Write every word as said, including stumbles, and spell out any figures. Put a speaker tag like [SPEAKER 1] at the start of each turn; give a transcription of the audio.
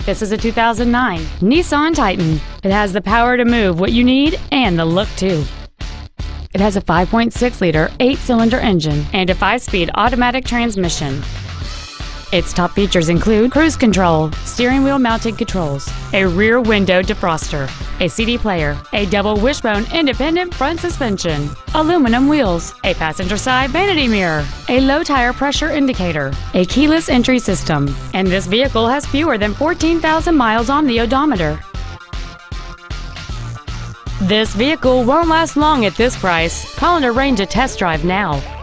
[SPEAKER 1] This is a two thousand nine Nissan Titan. It has the power to move what you need and the look too. It has a five point six liter eight-cylinder engine and a five-speed automatic transmission. Its top features include cruise control, steering wheel mounted controls, a rear window defroster, a C D player, a double wishbone independent front suspension, aluminum wheels, a passenger side vanity mirror, a low tire pressure indicator, a keyless entry system, and this vehicle has fewer than fourteen thousand miles on the odometer. This vehicle won't last long at this price. Call and arrange a test drive now.